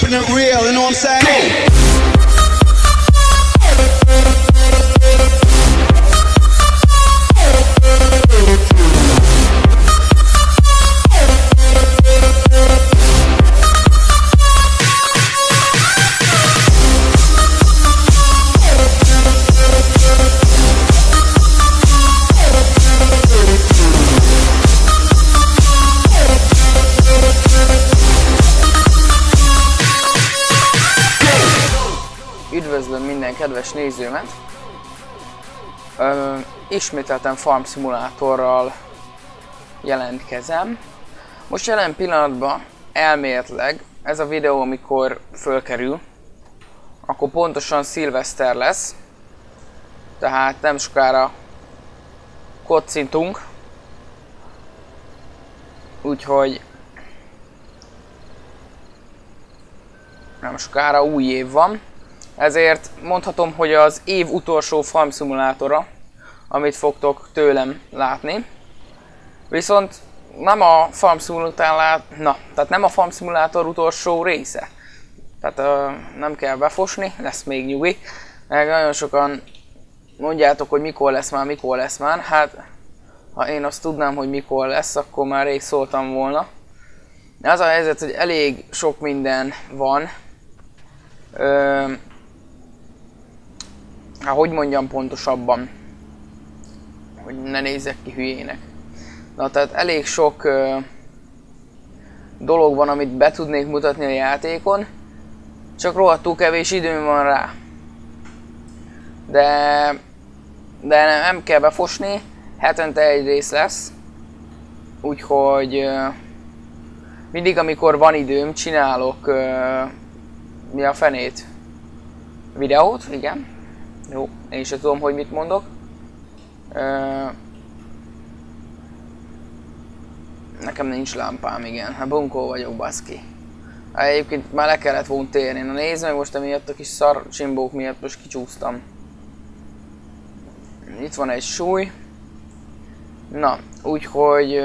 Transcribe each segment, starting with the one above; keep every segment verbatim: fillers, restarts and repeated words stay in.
keeping it real, you know what I'm saying? Üdvözlöm minden kedves nézőmet! Ö, ismételten Farm Simulatorral jelentkezem. Most jelen pillanatban elméletileg ez a videó, amikor fölkerül, akkor pontosan szilveszter lesz. Tehát nem sokára kocintunk. Úgyhogy nem sokára új év van. Ezért mondhatom, hogy az év utolsó Farm Simulatora, amit fogtok tőlem látni. Viszont nem a Farm Simulator lát... Na, tehát nem a Farm Simulator utolsó része. Tehát uh, nem kell befosni, lesz még nyugi. Meg nagyon sokan mondjátok, hogy mikor lesz már, mikor lesz már. Hát, ha én azt tudnám, hogy mikor lesz, akkor már rég szóltam volna. De az a helyzet, hogy elég sok minden van. Ö, Hát, hogy mondjam pontosabban, hogy ne nézzek ki hülyének. Na, tehát elég sok ö, dolog van, amit be tudnék mutatni a játékon, csak rohadtul kevés időm van rá. De, de nem, nem kell befosni, hetente egy rész lesz, úgyhogy ö, mindig amikor van időm, csinálok ö, mi a fenét? Videót, igen. Jó, én sem tudom, hogy mit mondok. Ö... Nekem nincs lámpám, igen. Hát bunkó vagyok, baszki. Hát egyébként már le kellett volna térni. Na nézd meg, most emiatt a kis szar csimbók miatt most kicsúsztam. Itt van egy súly. Na, úgyhogy...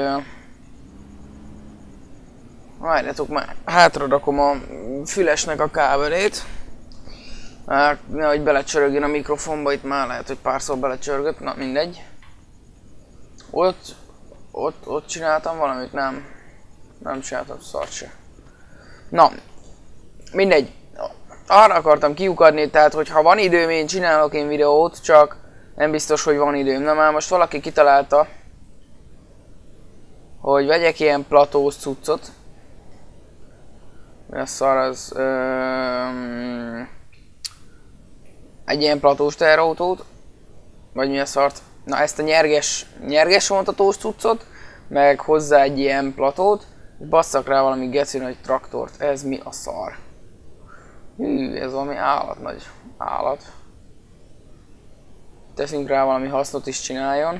Várjatok már, hátra rakom a fülesnek a kábelét. Hát, nehogy belecsörögjön a mikrofonba, itt már lehet, hogy párszor belecsörgött, na mindegy. Ott, ott, ott csináltam valamit, nem, nem csináltam szart se. Na, mindegy. Arra akartam kiukadni, tehát hogy ha van időm, én csinálok én videót, csak nem biztos, hogy van időm. Na már most valaki kitalálta, hogy vegyek ilyen platós cuccot. Mi a szar az... Öm... Egy ilyen platós teherautót, vagy mi a szart, na ezt a nyerges, nyerges vontatós cuccot, meg hozzá egy ilyen platót, és basszak rá valami geci nagy traktort, ez mi a szar? Hű, ez valami állat nagy állat. Teszünk rá valami hasznot is csináljon.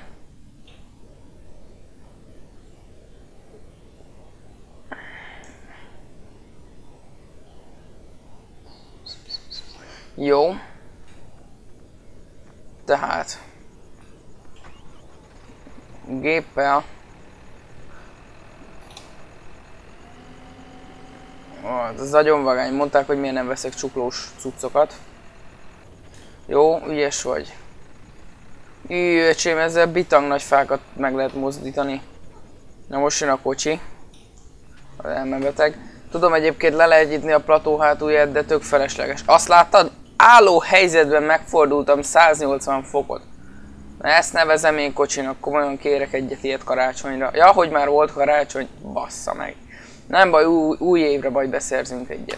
Jó. Tehát géppel oh, ez nagyon vagány, mondták, hogy miért nem veszek csuklós cuccokat. Jó, ügyes vagy. Ű, öcsém, ezzel bitang nagy fákat meg lehet mozdítani. Na most jön a kocsi. Az elmebeteg. Tudom, egyébként le lehet nyitni a plató hátulját, de tök felesleges. Azt láttad? Álló helyzetben megfordultam száznyolcvan fokot. Na ezt nevezem én kocsinak, komolyan kérek egyet ilyet karácsonyra. Ja, hogy már volt karácsony, bassza meg. Nem baj, új, új évre majd beszerzünk egyet.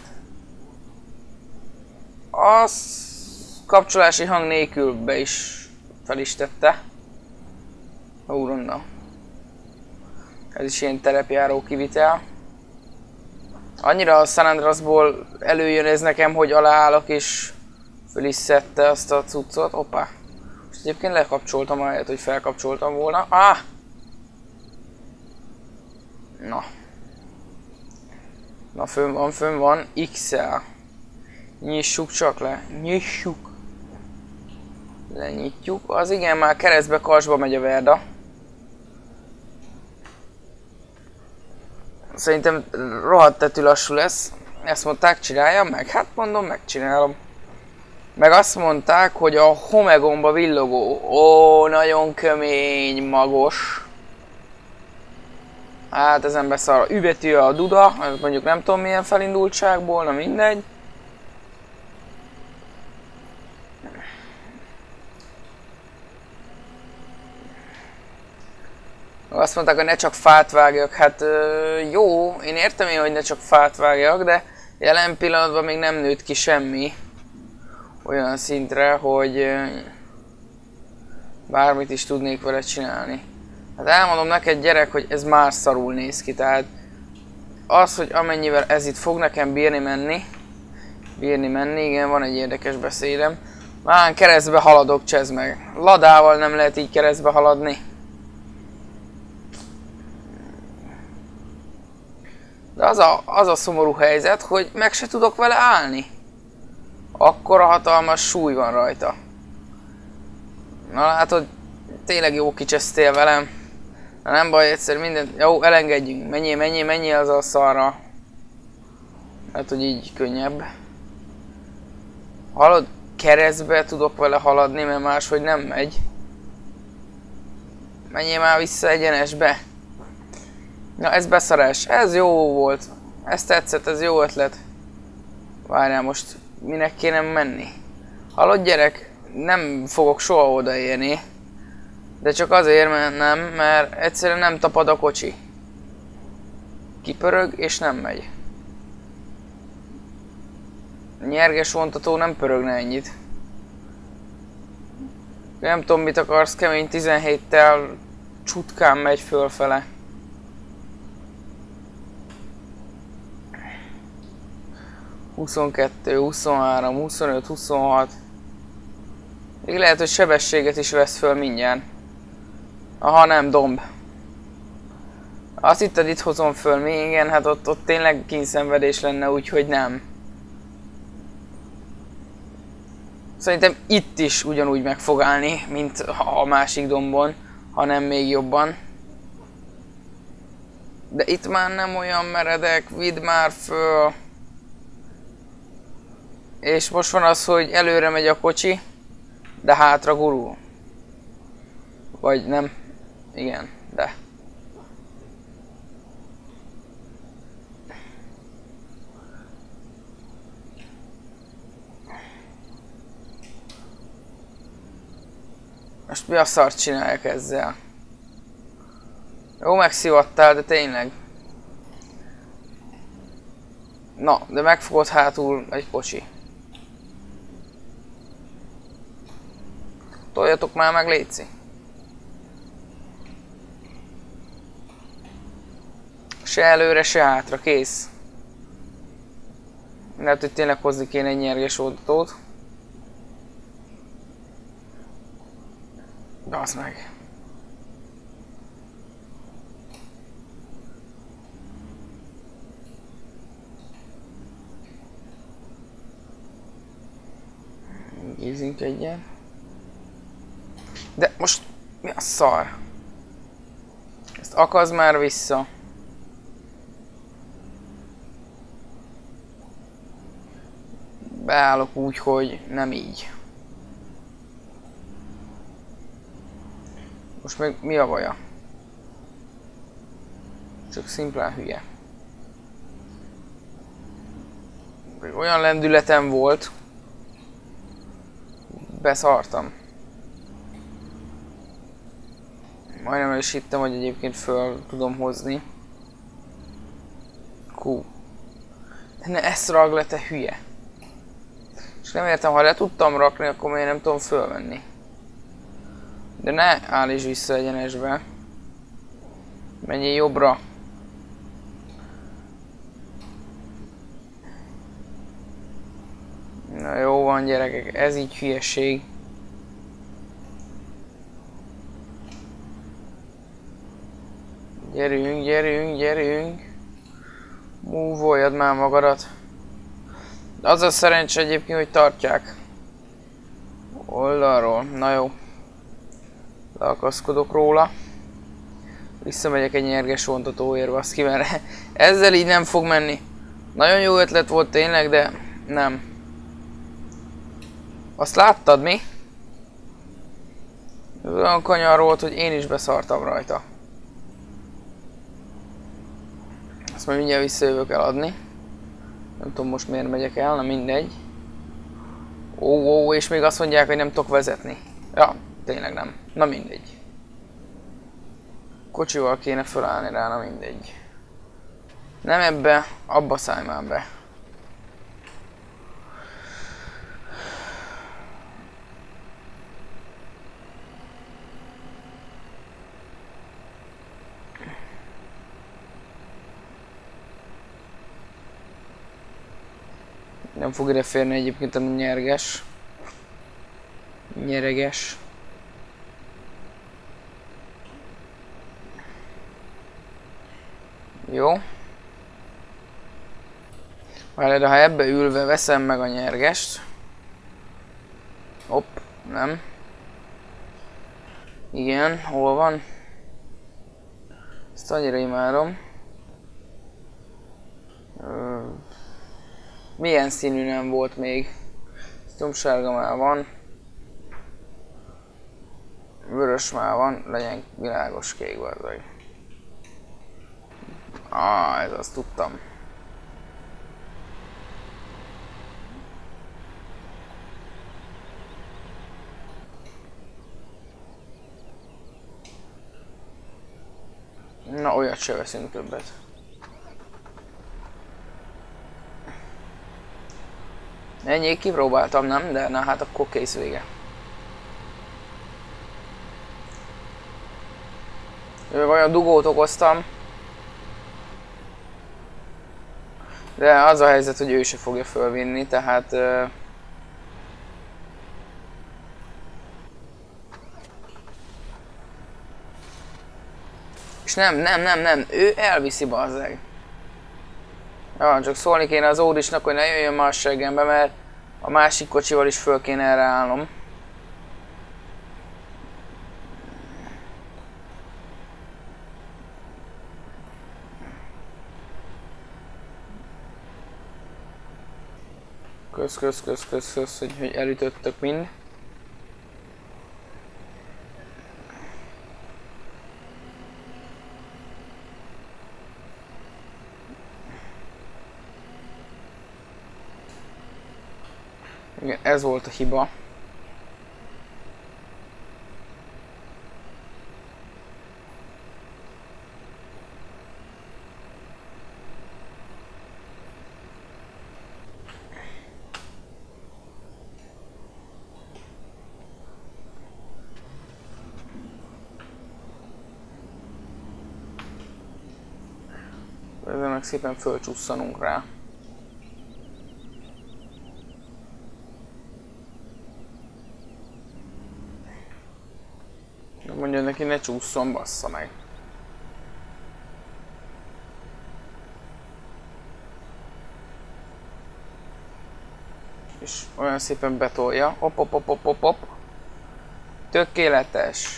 Az kapcsolási hang nélkül be is fel is tette. Úronna. Ez is ilyen terepjáró kivitel. Annyira a San Andreasból előjön ez nekem, hogy aláállok és föl is szedte azt a cuccot. Hoppá. Most egyébként lekapcsoltam ahelyett, hogy felkapcsoltam volna. Ah! Na. Na, fönn van, fönn van. iksz el. Nyissuk csak le. Nyissuk. Lenyitjuk. Az igen, már keresztbe karsba megy a Verda. Szerintem rohadt tetű lassú lesz. Ezt mondták, csináljam meg? Hát mondom, megcsinálom. Meg azt mondták, hogy a Homegomba villogó. Ó, nagyon kemény, magos. Hát ezen beszar. Übetű a duda, mondjuk nem tudom milyen felindultságból, na mindegy. Azt mondták, hogy ne csak fát vágjak. Hát ö, jó, én értem én, hogy ne csak fát vágjak, de jelen pillanatban még nem nőtt ki semmi olyan szintre, hogy ö, bármit is tudnék vele csinálni. Hát elmondom neked, gyerek, hogy ez már szarul néz ki, tehát az, hogy amennyivel ez itt fog nekem bírni menni, bírni menni, igen, van egy érdekes beszédem. Már keresztbe haladok, csezd meg. Ladával nem lehet így keresztbe haladni. De az a, az a szomorú helyzet, hogy meg se tudok vele állni. Akkora hatalmas súly van rajta. Na látod, tényleg jó kicsesztél velem. Na nem baj, egyszer mindent... Jó, elengedjünk. Menjél, menjél, menjél az a szarra. Hát, hogy így könnyebb. Hallod? Keresztbe tudok vele haladni, mert máshogy nem megy. Menjél már vissza egyenesbe. Na ez beszarás. Ez jó volt. Ez tetszett, ez jó ötlet. Várjál, most minek kéne menni? Hallod, gyerek? Nem fogok soha odaérni. De csak azért, mert nem, mert egyszerűen nem tapad a kocsi. Kipörög és nem megy. A nyerges vontató nem pörögne ennyit. Nem tudom, mit akarsz, kemény tizenhéttel csutkán megy fölfele. huszonkettő, huszonhárom, huszonöt, huszonhat. Még lehet, hogy sebességet is vesz föl mindjárt. Aha, nem, domb. Azt hitted, itt hozom föl még, igen, hát ott, ott tényleg kínszenvedés lenne, úgyhogy nem. Szerintem itt is ugyanúgy meg fog állni, mint a másik dombon, hanem még jobban. De itt már nem olyan meredek, vidd már föl. És most van az, hogy előre megy a kocsi, de hátra gurul. Vagy nem. Igen, de. Most mi a szart csinálják ezzel? Jó, megszivattál, de tényleg. Na, de megfogott hátul egy kocsi. Toljatok már meg, létszi. Se előre, se hátra, kész. Lehet, hogy tényleg hozni kéne egy nyerges oldatót. Basz meg. Gézzünk egyen. De most mi a szar? Ezt akazd már vissza. Beállok úgy, hogy nem így. Most meg mi a baja? Csak szimplán hülye. Olyan lendületem volt. Beszartam. Majdnem el is hittem, hogy egyébként föl tudom hozni. Kú. De ne ezt rag le, te hülye. És nem értem, ha le tudtam rakni, akkor miért nem tudom fölvenni. De ne állíts vissza egyenesbe. Menjél jobbra. Na jó van, gyerekek, ez így hülyeség. Gyerünk, gyerünk, gyerünk. Múvoljad már magadat. Az a szerencsé egyébként, hogy tartják. Oldalról, na jó. Leakaszkodok róla. Visszamegyek egy nyerges vontatóért, baszki, mert ezzel így nem fog menni. Nagyon jó ötlet volt tényleg, de nem. Azt láttad, mi? Ez olyan kanyar volt, hogy én is beszartam rajta. Azt majd mindjárt visszajövök eladni. Nem tudom most miért megyek el, na mindegy. Ó, ó, és még azt mondják, hogy nem tudok vezetni. Ja, tényleg nem. Na mindegy. Kocsival kéne fölállni rá, na mindegy. Nem ebbe, abba szállj már be. Nem fog ide férni egyébként a nyerges. Nyereges. Jó. Várj, de ha ebbe ülve veszem meg a nyergest. Hopp, nem. Igen, hol van? Ezt annyira imádom. Ö, milyen színű nem volt még? Gyomsárga már van. Vörös már van, legyen világos kék vagy. Ah, ez azt tudtam. Na, olyat se veszünk többet. Ennyi, kipróbáltam, nem? De na hát akkor kész vége. Olyan dugót okoztam. De az a helyzet, hogy ő se fogja fölvinni, tehát... Uh... És nem, nem, nem, nem, ő elviszi, bazzeg. Ja, csak szólni kéne az Ódisnak, hogy ne jöjjön már a seggembe, mert a másik kocsival is föl kéne erre állnom. Kösz, kösz, kösz, kösz, kösz, hogy, hogy elütöttök mind. Igen, ez volt a hiba. Ezzel meg szépen fölcsusszanunk rá. Mondja neki, ne csúszson, bassza meg. És olyan szépen betolja. Hopp, hopp, hopp, hopp, hopp. Tökéletes.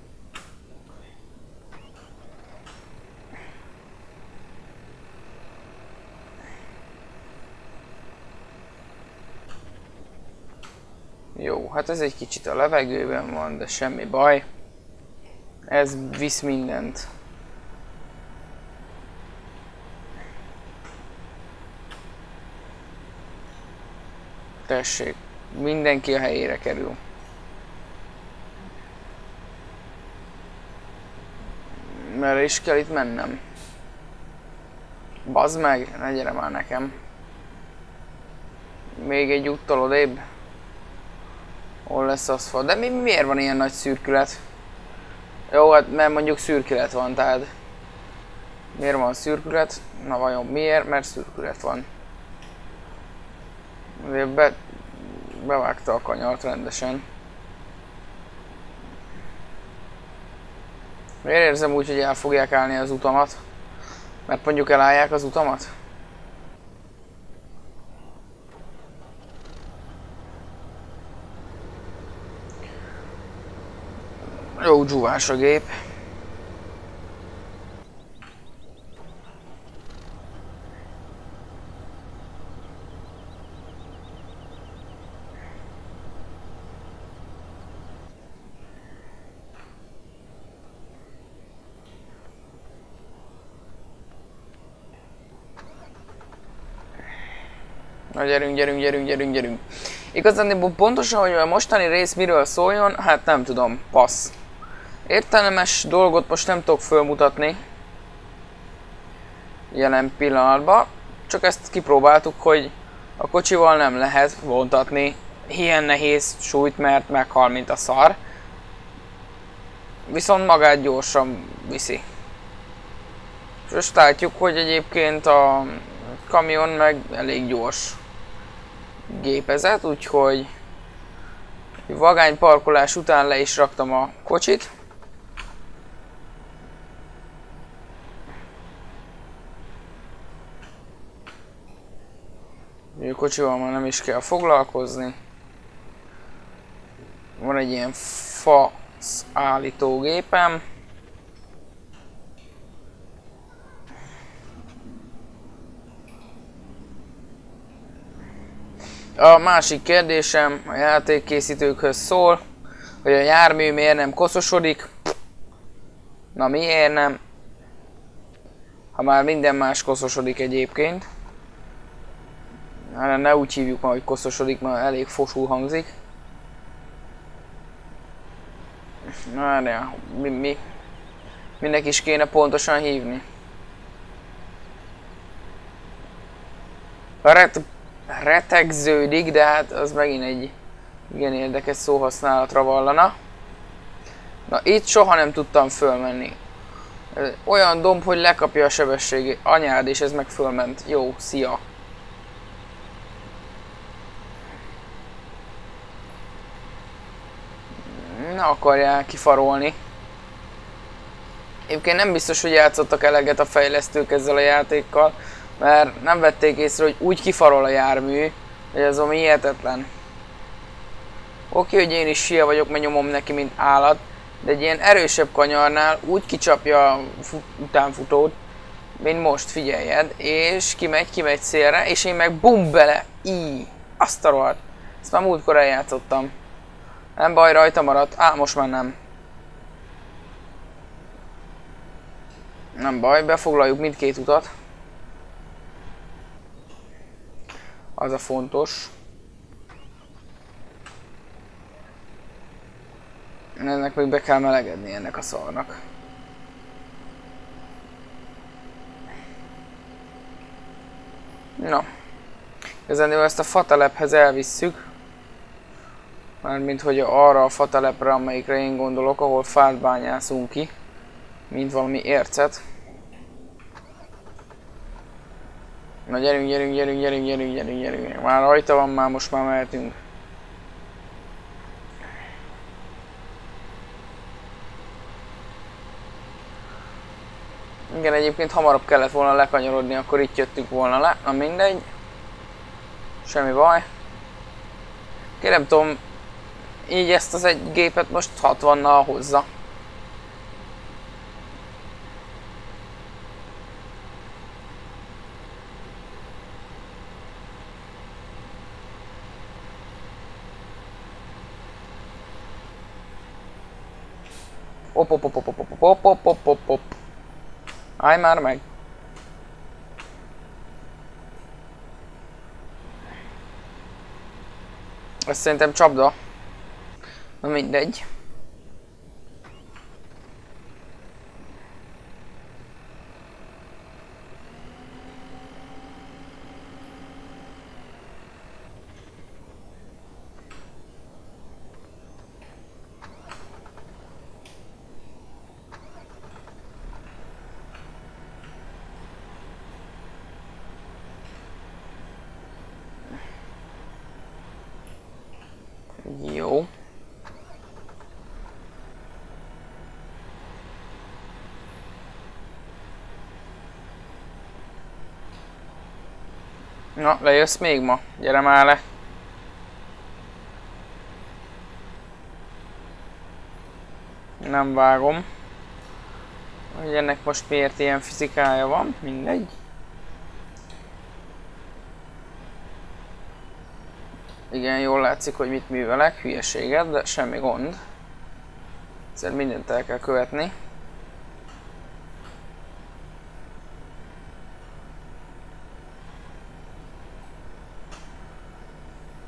Jó, hát ez egy kicsit a levegőben van, de semmi baj. Ez visz mindent. Tessék, mindenki a helyére kerül. Merre is kell itt mennem? Bazd meg, ne gyere már nekem. Még egy úttal odébb. Hol lesz aszfalt? De mi, miért van ilyen nagy szürkület? Jó, hát mert mondjuk szürkület van, tehát... Miért van szürkület? Na vajon miért? Mert szürkület van. Azért be... bevágta a kanyart rendesen. Miért érzem úgy, hogy el fogják állni az utamat? Mert mondjuk elállják az utamat? Jó dzsúvás a gép. Na gyerünk, gyerünk, gyerünk, gyerünk, gyerünk. Igazán pontosan, hogy a mostani rész miről szóljon, hát nem tudom, passz. Értelmes dolgot most nem tudok fölmutatni. Jelen pillanatban. Csak ezt kipróbáltuk, hogy a kocsival nem lehet vontatni ilyen nehéz súlyt, mert meghal, mint a szar. Viszont magát gyorsan viszi. És most látjuk, hogy egyébként a kamion meg elég gyors gépezet, úgyhogy vagány parkolás után le is raktam a kocsit. A kocsival már nem is kell foglalkozni. Van egy ilyen fasz állítógépem. A másik kérdésem a játékkészítőkhöz szól, hogy a jármű miért nem koszosodik. Na miért nem? Ha már minden más koszosodik egyébként. Hát ne úgy hívjuk már, hogy koszosodik, mert elég fosul hangzik. Na de mi, mi? Minek is kéne pontosan hívni? Ret retegződik, de hát az megint egy igen érdekes szóhasználatra vallana. Na itt soha nem tudtam fölmenni. Olyan domb, hogy lekapja a sebességét. Anyád, és ez meg fölment. Jó, szia! Na, akarják kifarolni. Egyébként nem biztos, hogy játszottak eleget a fejlesztők ezzel a játékkal, mert nem vették észre, hogy úgy kifarol a jármű, hogy ez ami hihetetlen. Oké, hogy én is hülye vagyok, mert nyomom neki, mint állat, de egy ilyen erősebb kanyarnál úgy kicsapja a utánfutót, mint most, figyeljed, és kimegy, kimegy szélre, és én meg bum bele, így, azt a rohadt. Ezt már múltkor eljátszottam. Nem baj, rajta maradt. Á, most már nem. Nem baj, befoglaljuk mindkét utat. Az a fontos. Ennek még be kell melegedni, ennek a szarnak. Na. Ezennél ezt a fatelephez elvisszük. Mármint hogy arra a fatelepre, amelyikre én gondolok, ahol fát bányászunk ki. Mint valami ércet. Na gyerünk, gyerünk, gyerünk, gyerünk, gyerünk, gyerünk, gyerünk. Már rajta van, már most már mehetünk. Igen, egyébként hamarabb kellett volna lekanyarodni, akkor itt jöttünk volna le. Na mindegy. Semmi baj. Kérem, tudom, így ezt az egy gépet most hatvannal hozza. Op, op, op, op, op, op, op, op, op, op, op. Állj már meg! Ez szerintem csapda. Na mindegy. Jó. Na, lejössz még ma? Gyere már le! Nem vágom, hogy ennek most miért ilyen fizikája van, mindegy. Igen, jól látszik, hogy mit művelek, hülyeséget, de semmi gond. Ezért mindent el kell követni.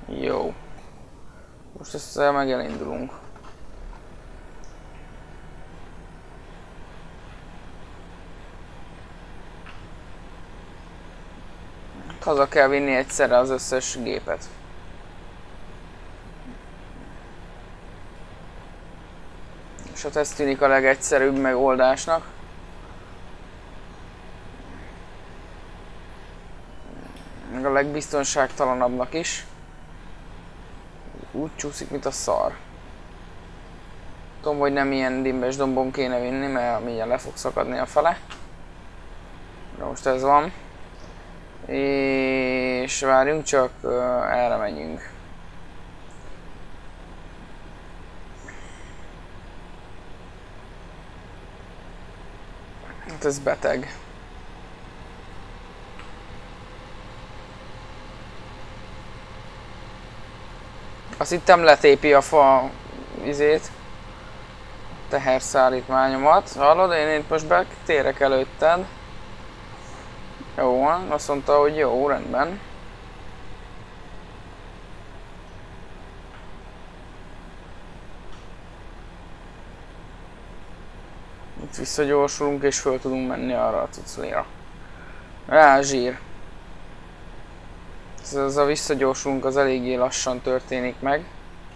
Jó. Most ezzel meg elindulunk. Haza kell vinni egyszerre az összes gépet. És hát ez tűnik a legegyszerűbb megoldásnak. Meg a legbiztonságtalanabbnak is. Úgy csúszik, mint a szar. Tudom, hogy nem ilyen dimbes dombon kéne vinni, mert mindjárt le fog szakadni a fele. De most ez van. És várjunk csak, erre menjünk. Hát ez beteg. Azt hittem letépi a fa izét, teherszállítmányomat. Hallod, én itt most betérek előtted. Jó van, azt mondta, hogy jó, rendben. Itt visszagyorsulunk és föl tudunk menni arra a cuclira. Á, zsír. Ez, ez a visszagyorsulunk az eléggé lassan történik meg.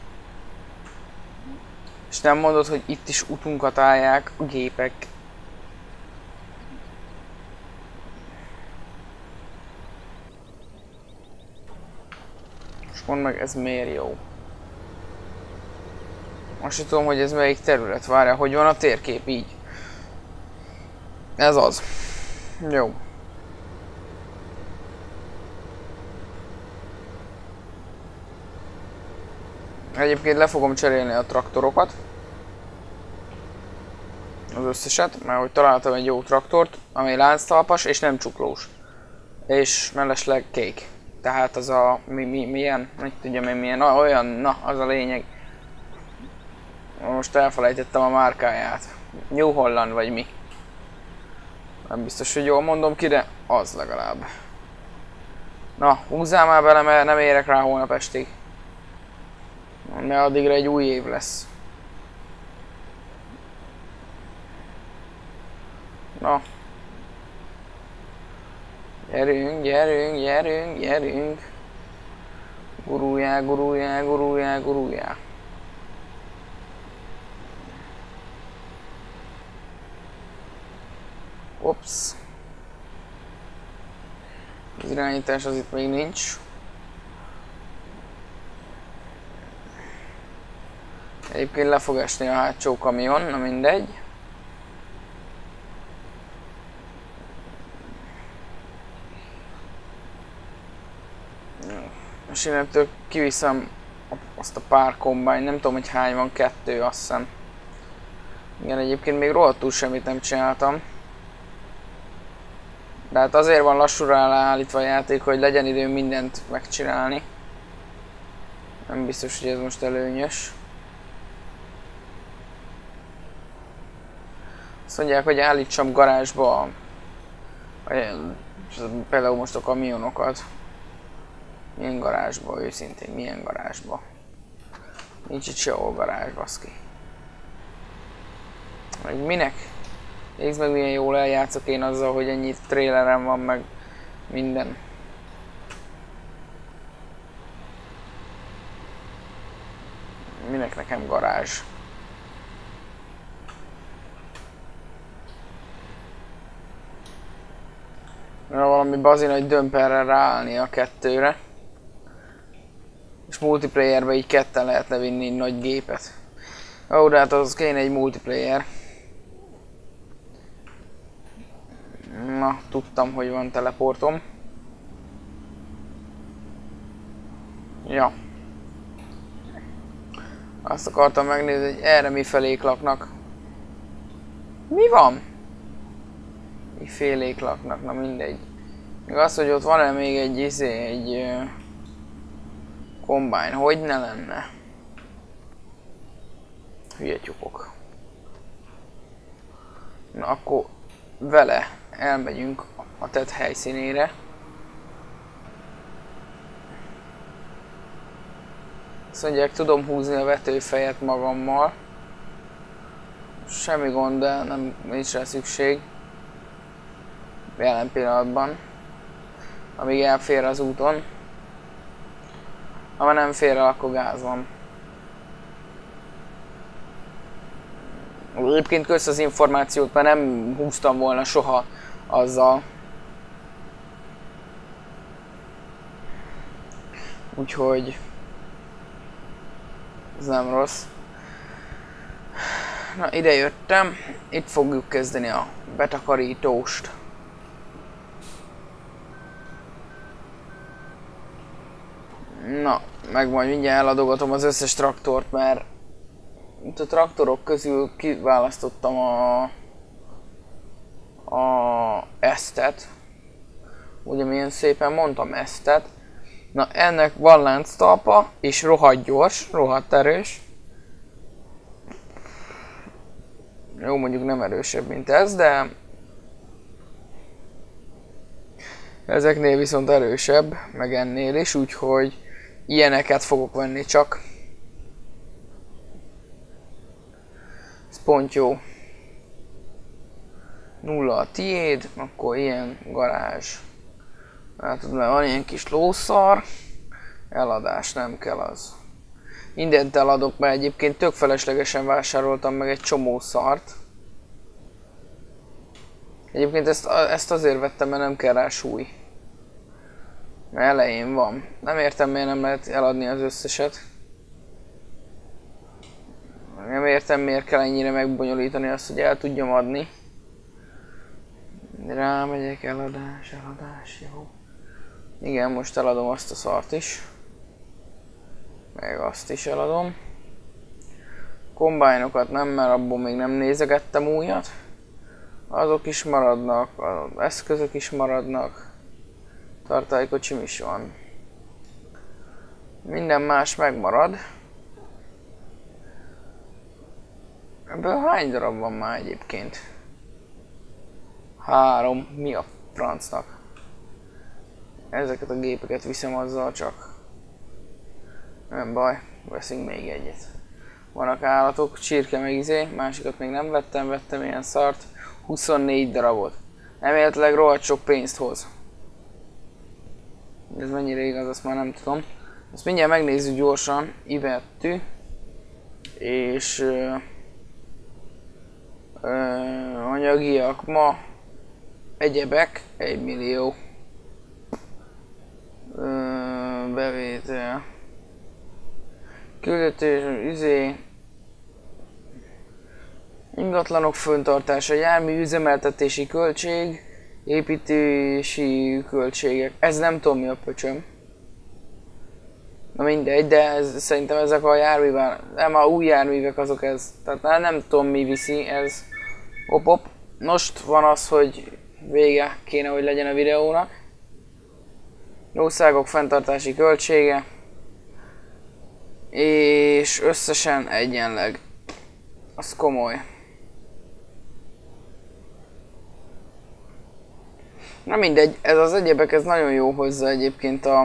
És nem mondod, hogy itt is utunkat állják a gépek. És mondd meg, ez miért jó? Most sem tudom, hogy ez melyik terület. Várjál, hogy van a térkép így. Ez az. Jó. Egyébként le fogom cserélni a traktorokat. Az összeset, mert hogy találtam egy jó traktort, amely lánctalpas és nem csuklós. És mellesleg kék. Tehát az a... Mi, mi, milyen? Nem tudjam én milyen. Na, olyan, na, az a lényeg. Most elfelejtettem a márkáját. New Holland vagy mi. Nem biztos, hogy jól mondom ki, de az legalább. Na, húzzál már bele, mert nem érek rá holnap estig. Mert addigra egy új év lesz. Na. Gyerünk, gyerünk, gyerünk, gyerünk. Guruljál, guruljál, guruljál, guruljál. Ops. Az irányítás az itt még nincs. Egyébként le fog esni a hátsó kamion, na mindegy. És innentől kiviszem azt a pár kombányt, nem tudom, hogy hány van, kettő, azt hiszem. Igen, egyébként még rohadtul semmit nem csináltam. De hát azért van lassúra állítva a játék, hogy legyen idő mindent megcsinálni. Nem biztos, hogy ez most előnyös. Azt mondják, hogy állítsam garázsba a, a, például most a kamionokat. Milyen garázsba, őszintén, milyen garázsba? Nincs itt sehol garázs, baszki. Meg minek? Nézd meg, milyen jól eljátszok én azzal, hogy ennyi trailerem van, meg minden. Minek nekem garázs? Mert valami bazi nagy dömperrel ráállni a kettőre. És multiplayerbe így ketten lehet levinni nagy gépet. Ó, de hát az kéne egy multiplayer. Na, tudtam, hogy van teleportom. Ja. Azt akartam megnézni, hogy erre mi felék laknak. Mi van? Mi félék laknak, na mindegy. Még az, hogy ott van-e még egy izé, egy... Uh, kombány, hogy ne lenne? Hülye tyúkok. Na akkor vele elmegyünk a tett helyszínére. Azt mondják, tudom húzni a vetőfejet magammal. Semmi gond, de nem, nincs rá szükség. Jelen pillanatban. Amíg elfér az úton. Ha nem fér el, akkor gáz van. Egyébként kösz az információt, mert nem húztam volna soha azzal. Úgyhogy ez nem rossz. Na, ide jöttem, itt fogjuk kezdeni a betakarítóst. Na, meg majd mindjárt eladogatom az összes traktort, mert itt a traktorok közül kiválasztottam a, a esztet. Ugye milyen szépen mondtam, esztet. Na, ennek van lánctalpa, és rohadt gyors, rohadt erős. Jó, mondjuk nem erősebb, mint ez, de ezeknél viszont erősebb, meg ennél is, úgyhogy ilyeneket fogok venni csak. Ez pont jó. Nulla a tiéd, akkor ilyen garázs. Látod, mert van ilyen kis lószar. Eladás nem kell az. Mindent eladok, mert egyébként tök feleslegesen vásároltam meg egy csomó szart. Egyébként ezt, ezt azért vettem, mert nem kell rá súly. Mert elején van. Nem értem, miért nem lehet eladni az összeset. Nem értem, miért kell ennyire megbonyolítani azt, hogy el tudjam adni. Rámegyek, eladás, eladás, jó. Igen, most eladom azt a szart is. Meg azt is eladom. Kombájnokat nem, mert abból még nem nézegettem újat. Azok is maradnak, az eszközök is maradnak. Tartálykocsim is van. Minden más megmarad. Ebből hány darab van már egyébként? Három. Mi a francnak? Ezeket a gépeket viszem azzal csak. Nem baj, veszünk még egyet. Vannak állatok, csirke meg izé, másikat még nem vettem, vettem ilyen szart. huszonnégy darabot. Remélhetőleg rohadt sok pénzt hoz. Ez mennyire igaz, azt már nem tudom. Ezt mindjárt megnézzük gyorsan. Ivettű. És... Ö, ö, anyagiak ma. Egyebek. Egy millió. Ö, bevétel. Küldetés, üzé. Ingatlanok föntartása, jármű üzemeltetési költség, építési költségek. Ez nem tudom, mi a pöcsöm. Na mindegy, de ez, szerintem ezek a járművek, nem a új járművek azok ez. Tehát nem, nem tudom, mi viszi ez. Hop, hop. Most van az, hogy vége kéne, hogy legyen a videónak. Jószágok fenntartási költsége. És összesen egyenleg. Az komoly. Na mindegy, ez az egyebek, ez nagyon jó hozzá egyébként a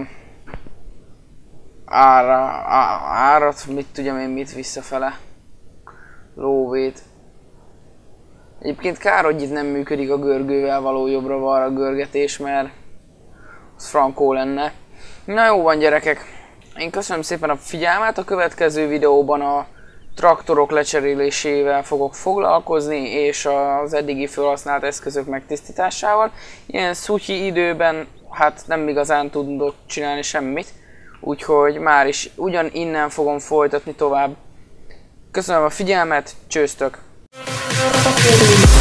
ára, á, árat, mit tudjam én mit visszafele. Lóvét. Egyébként kár, hogy itt nem működik a görgővel való jobbra-balra görgetés, mert az frankó lenne. Na jó van, gyerekek, én köszönöm szépen a figyelmet, a következő videóban a traktorok lecserélésével fogok foglalkozni, és az eddigi felhasznált eszközök megtisztításával. Ilyen szutyi időben hát nem igazán tudok csinálni semmit, úgyhogy már is ugyan innen fogom folytatni tovább. Köszönöm a figyelmet, csőztök!